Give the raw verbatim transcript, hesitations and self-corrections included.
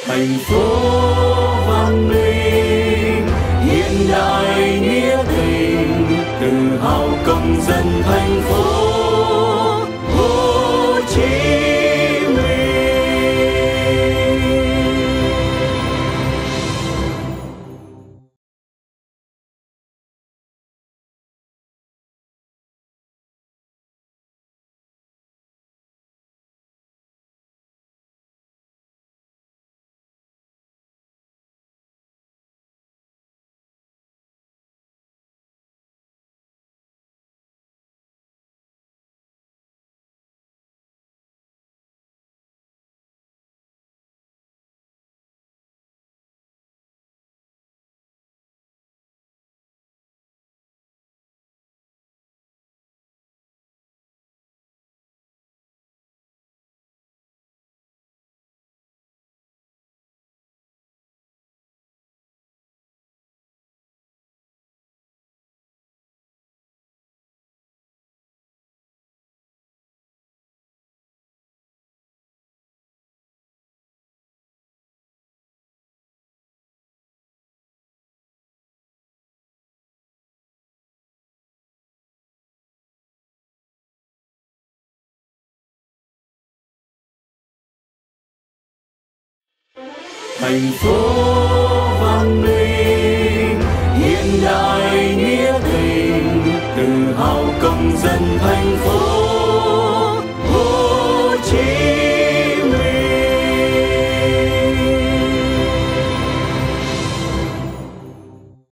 thành phố văn minh hiện đại nghĩa tình, tự hào công dân thành phố Hồ Chí Minh. Thành phố văn minh hiện đại nghĩa tình, tự hào công dân thành